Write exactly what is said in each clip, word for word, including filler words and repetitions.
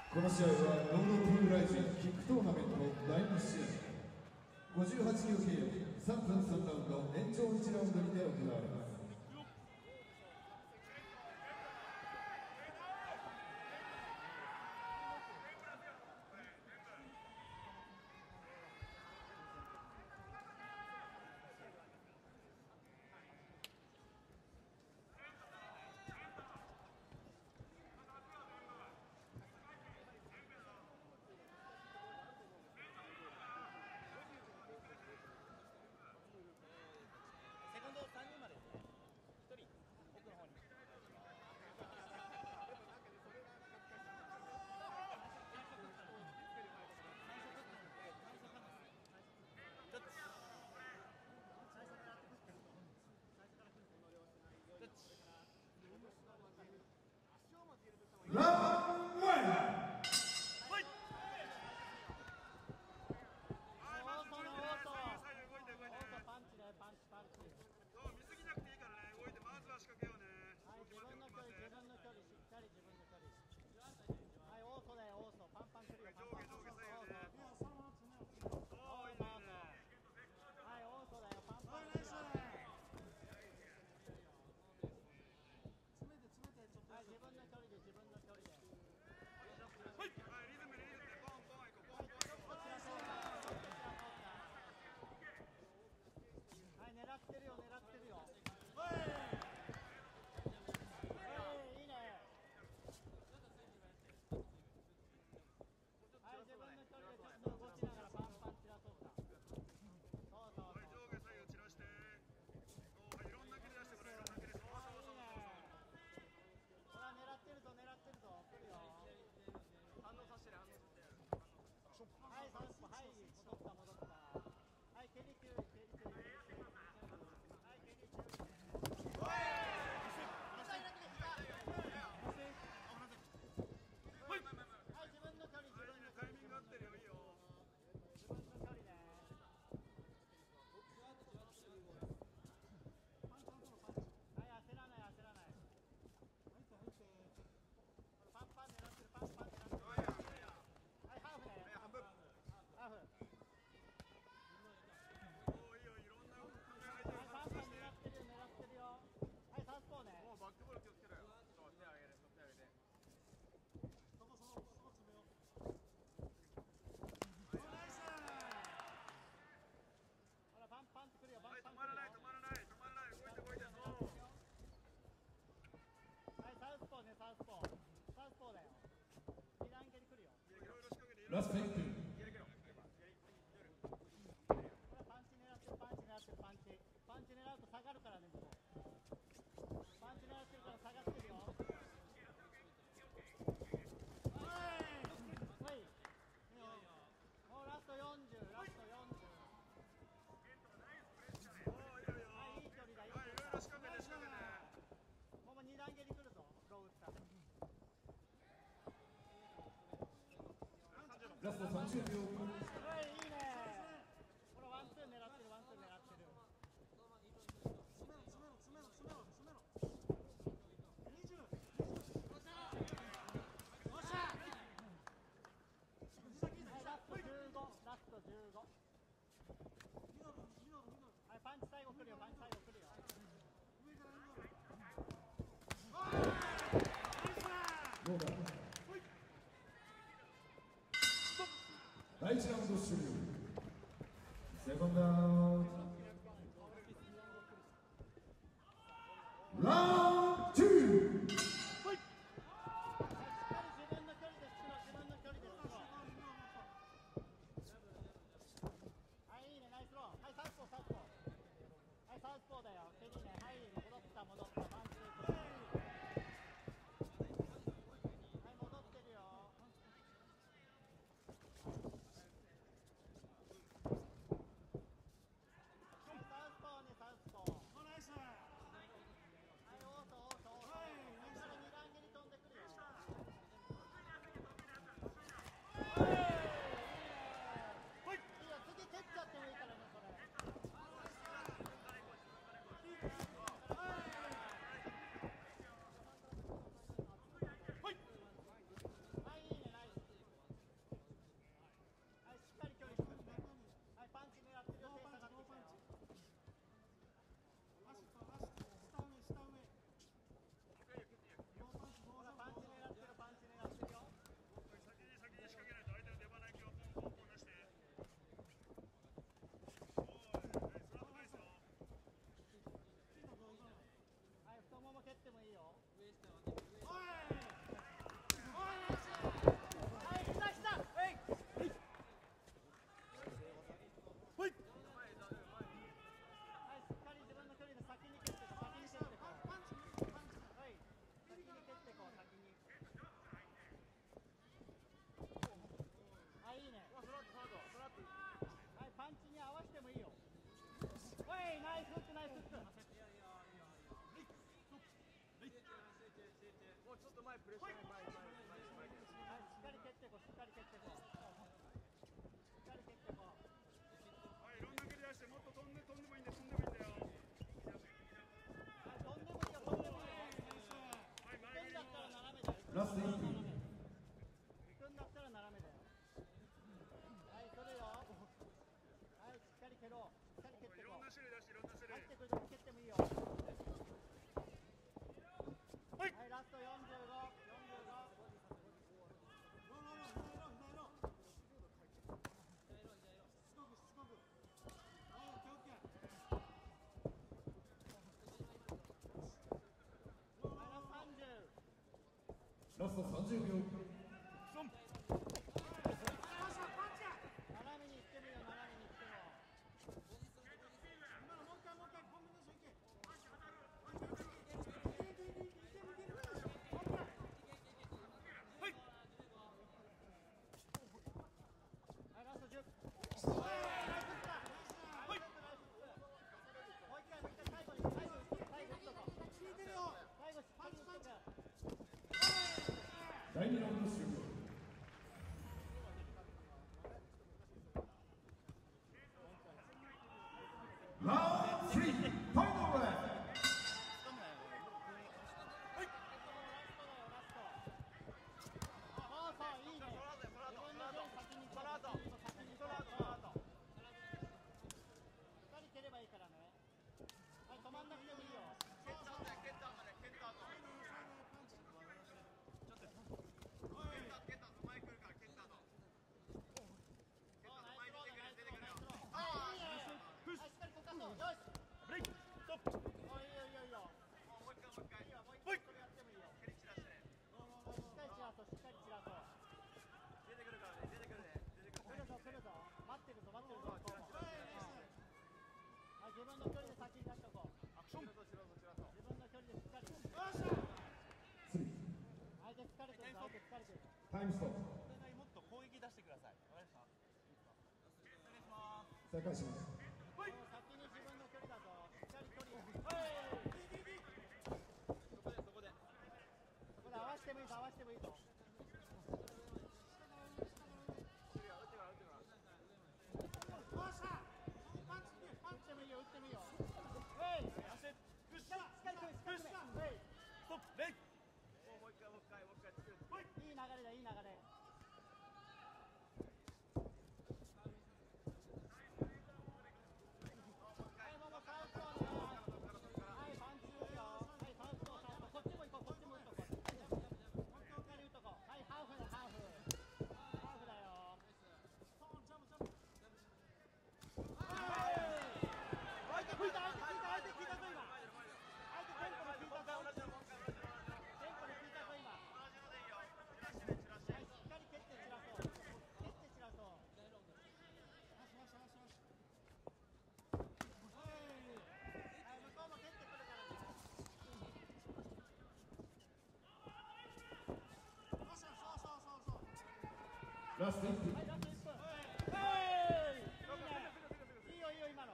この試合はロードトゥーライジンキックトーナメントのだいに試合、ごじゅうはちキロ級さんぶんさんラウンド延長いちラウンドにて行われます。 セコンドさんにんまでですね。ひとり奥の方に。どっち？どっち？ ラウンドワン。 パンチね、パンチパンチ。 そう見すぎなくていいからね、動いてまずは仕掛けようね。 はい、自分の距離、自分の距離、しっかり自分の距離。はい、オーソだよ、オーソ、パンパン来るよ。 上下上下左右ね。 そういいね。はい、オーソだよ、パンパン来るよ。はい、自分の距離で、自分の距離で。 はい、リズムリズムでポンポンいこう、ポンポンいこう。 はい、狙ってるよ、狙ってるよ。 はい。 はい、いいね。はい、自分の距離でちょっと動きながらパンパン散らそうか。そうそうそう。 はい、上下左右散らして。そう、いろんな蹴り出してくれ、いろんな蹴り。そうそうそうそう。 ほら、狙ってるぞ、狙ってるぞ。来るよ。 反応させてね、反応させて。 はい、サウスポー、はい、戻った、戻った。はい、蹴り強い、蹴り強い。はい、蹴り強い。はい、自分の距離、自分の距離。 タイミング合ってるよ、いいよ。 自分の距離ね。はい、焦らない、焦らない。パンパン狙ってる、パンパン狙ってる。はい、ハーフね。 半分。 ハーフ。 おー、いいよ、いろんな動き考えないと。 はい、パンパン狙ってるよ、狙ってるよ。はい、サウスポーね。 もうバックボール気をつけろよ。そう、手上げる、手上げて。そこそこ、そこ詰めよう。 ほら、パンパンってくるよ、パはい、 ンパン。 止まらない、止まらない、止まらない、動いて動いて、そう。 はい、サウスポーね、サウスポー。サウスポーだよ。二段蹴り来るよ。 いろいろ仕掛けて、いろいろ。 ラストいっぷん。 ほら、パンチ狙ってる、パンチ狙ってる、パンチ。パンチ狙うと下がるからね、もう。パンチ狙ってるから下がってるよ。はい。もうラストよんじゅう、ラストよんじゅう。 おー、いいよいいよ。 はい、いい距離だ、いい距はい、い離だ。 ろいろ仕掛けて、仕掛けて。 もう二段蹴り来るぞ、ロー打ったら。 ラストさんじゅうびょう。 はい、いいね。ほら、ワンツー狙ってる、ワンツー狙ってる。 詰めろ、詰めろ、詰めろ、詰めろ、詰めろ。にじゅう。 はい、ラストじゅうご、ラストじゅうご。はい、パンチ最後来るよ、パンチ最後来るよ。 どうだ。第一と前プレッシャー前前前前前はい、しっかり蹴ってこう、しっかり蹴ってこう。しっかり蹴ってこう。 はい、いろんな蹴り出してもっと飛んで飛んでもいいんで飛んでもいいんだよ。 はい、飛んでもいいよ、飛んでもいいよ。 はい、 行前蹴りくんだったら斜めだよ。 ラストいっぷん。 行くんだったら斜めだよ。はい、それよ。はい、しっかり蹴ろう。しっかり蹴っていこう。 ろんな種類出していろんな種類。 入ってくるとこ蹴ってもいいよ。はい、ラストよんじゅうご、よんじゅうご。 ラストさんじゅうびょう。 斜めに行ってもいいよ、斜めに行っても。はい、ラストじゅう。もう一回、もう一回、最後に、最後、最後打っとこう。最後しっかり打っとく。 だいにラウンド終了。ラウンドスリー、ファイナルラウンド。 自分の距離で先に出しとこう。自分の距離でしっかり。 スリー。 相手疲れてるぞ、相手疲れてる。 タイムストップ。 お互いもっと攻撃出してください。わかりました。お願いします。 再開します。 もう先に自分の距離だぞ。しっかり距離を。 そこでそこで。 そこで合わせてもいいぞ、合わせてもいいぞ。打ってもいいよ、打ってもいいよ。はい。 プッシュ。 しっかり来る、しっかり来る。はい。 ストップ。レイ。もう一回もう一回もう一回作る。 いい流れだ、いい流れ。はい、ももサウスポーね。はい、パンチ打つよ。はい、サウスポー、サウスポー。こっちも行こう、こっちも打っとこう。しっかり打っとこう。はい、ハーフだ、ハーフ。ハーフだよ。相手聞いた、相手聞いた、相手聞いたぞ今。相手テンポで聞いたぞ。テンポで聞いたぞ今。はい、しっかり蹴って散らそう。蹴って散らそう。はい、向こうも蹴ってくるからね。 ラストいっぷん。 はい、ラストいっぷん。はい、いいね。いいよ、いいよ、今の。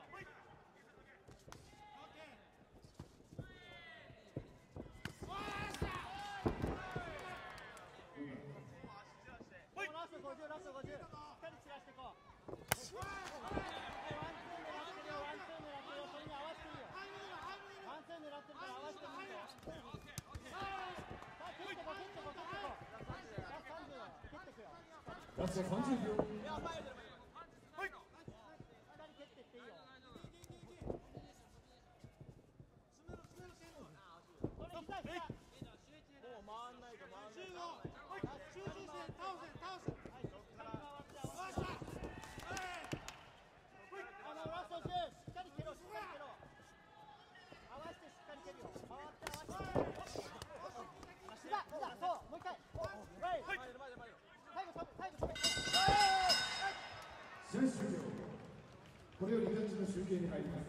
ラストごじゅう、ラストごじゅう。しっかり散らしていこう。はい、ワンツー狙ってるよ、ワンツー狙ってるよ。それに合わせていいよ。ワンツー狙ってるから合わせてもいいよ。さあ、蹴ってこう、蹴ってこう、蹴ってこう。ラストさんじゅうだよ。蹴ってくよ。 ラストさんじゅうびょう。 はい。しっかり蹴ってっていいよ。それ膝、膝。 もう回んないと回んないと。 はい、中心線倒せ、倒せ。はい、そっから回って合わせて。あのラストじゅう、しっかり蹴ろう、しっかり蹴ろう。合わせてしっかり蹴るよ。回って合わせて。膝、膝、そう、もう一回。はい。 前で前で前で。 最後止め、最後止め。 試合終了。これよりジャッジの集計に入ります。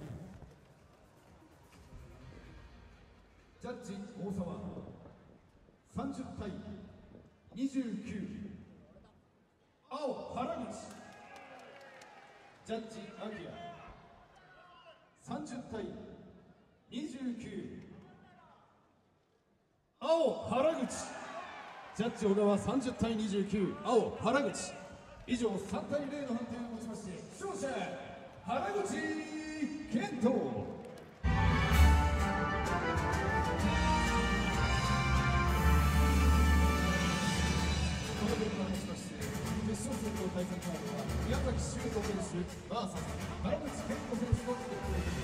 ジャッジ大沢さんじゅう対にじゅうきゅう、青原口。ジャッジアキラさんじゅう対にじゅうきゅう、青原口。 ジャッジ小川さんじゅうたいにじゅうきゅう、青原口。以上さんたいゼロの判定をもちまして勝者原口健人。決勝戦の対戦カードは宮崎修斗選手 ブイエス 原口健人選手の決定です。